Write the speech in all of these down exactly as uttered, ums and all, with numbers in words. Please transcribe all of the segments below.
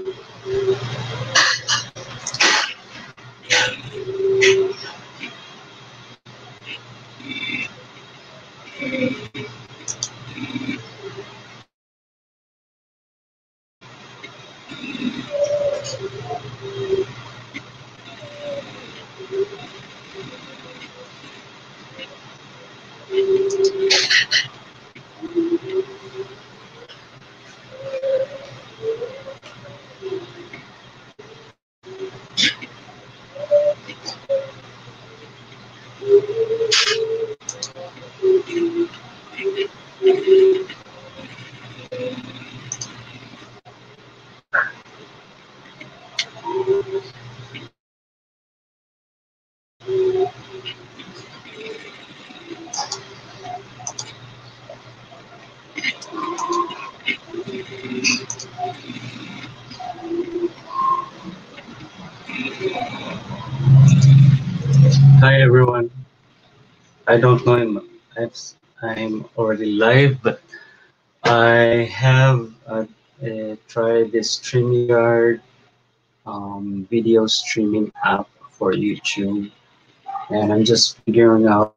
Hi everyone. I don't know I'm I've, I'm already live, but I have uh, uh, tried this StreamYard um, video streaming app for YouTube, and I'm just figuring out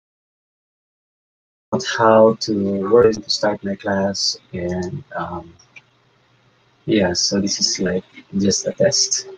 how to work this to start my class. And um, yeah, so this is like just a test.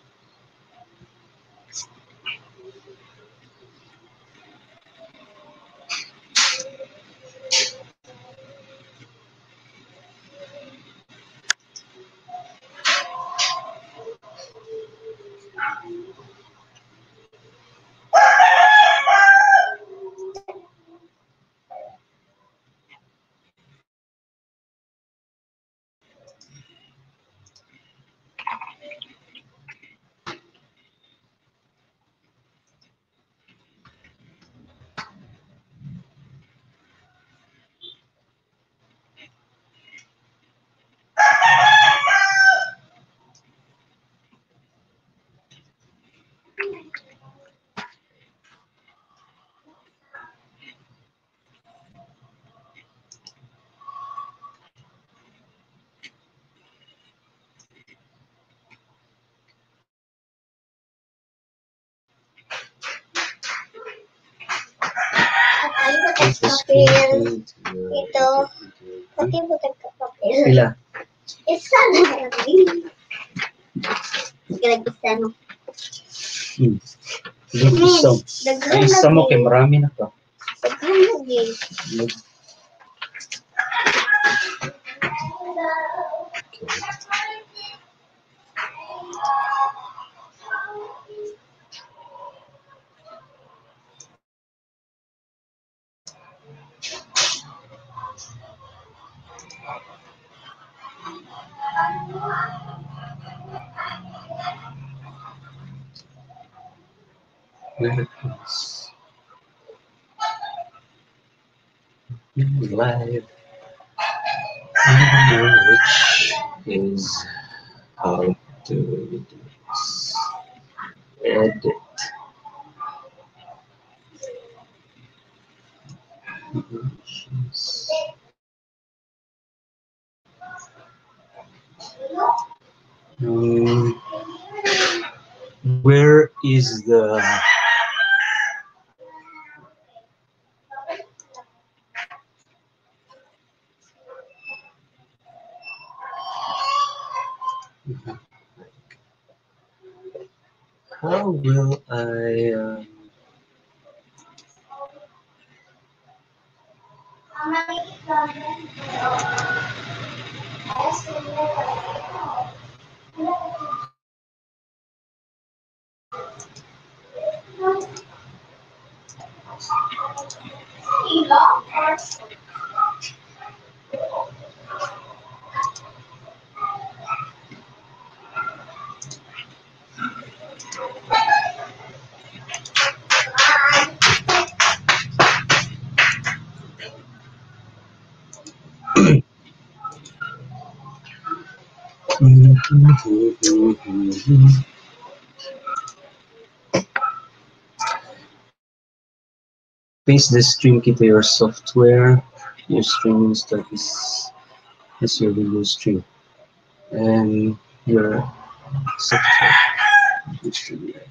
Papel. Ito. Pati butag ka papel. Pila? Isa na lang. Nagkilagisa no. Hmm. Good isang. Ay, isa mo kay marami na to. Daghan lagi. Live. I know which is how to do this. Edit. Um, where is the how will I um, paste the stream key to your software? Your streaming start is is your video stream, and your software. It should be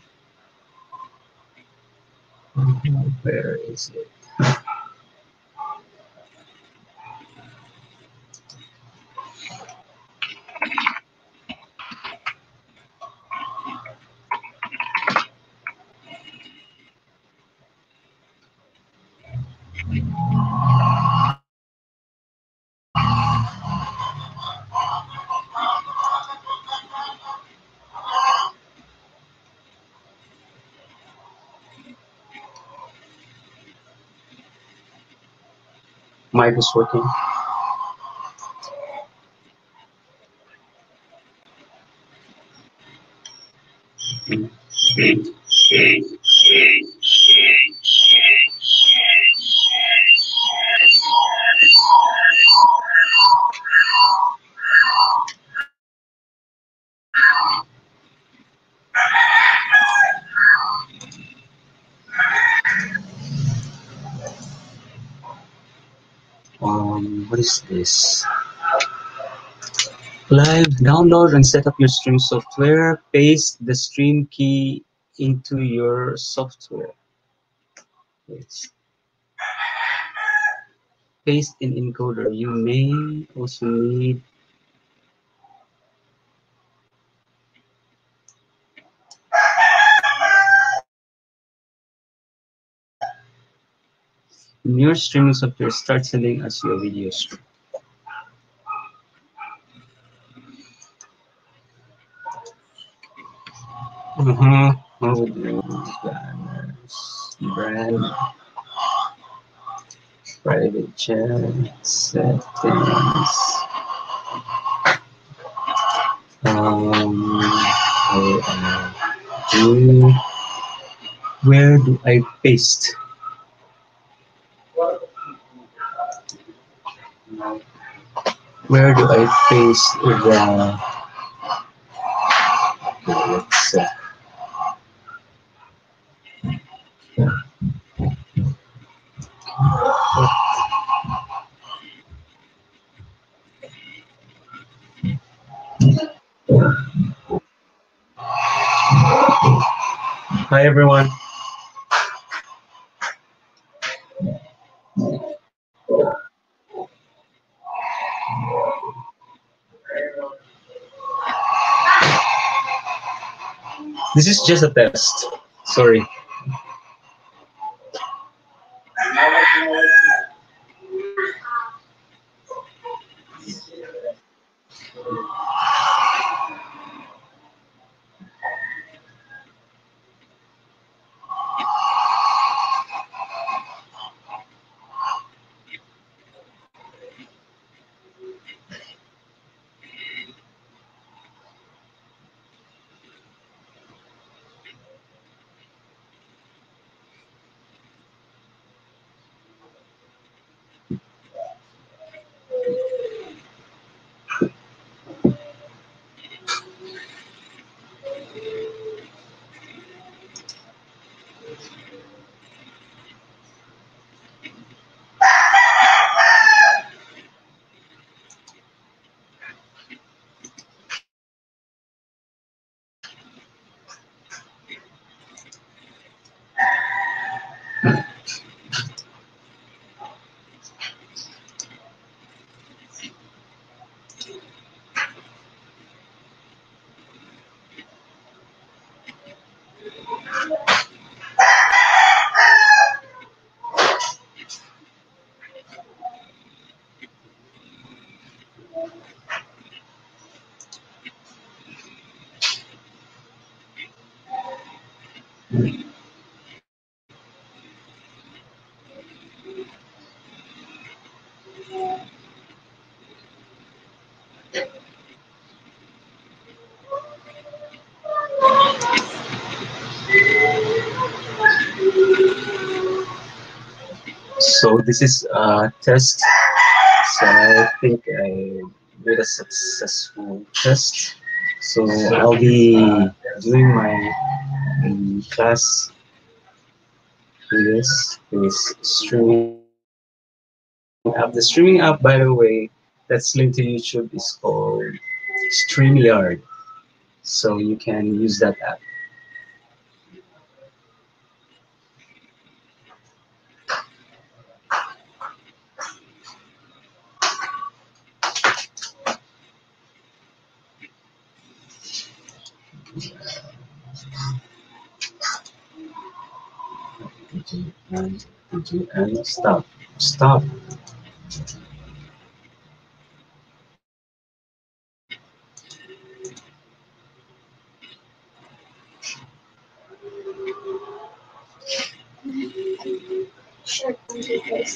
like, where is it? Mic is working. Um, what is this? Live, download and set up your stream software. Paste the stream key into your software. Wait. Paste in encoder. You may also need in your streaming software. Start sending us your video stream. Uh-huh. Oh, banners, brand, private chat, settings. Um, where are you? Where do I paste? Where do I paste the? Let's uh, Hi everyone. This is just a test. Sorry. So this is a test. So I think I made a successful test. So I'll be doing my um, class with this, this streaming app. The streaming app, by the way, that's linked to YouTube is called StreamYard. so you can use that app. Did you end? Did you end? Stop. Stop. Short computers.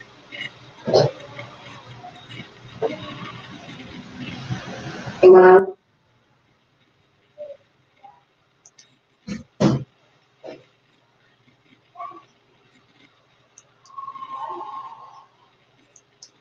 Wow.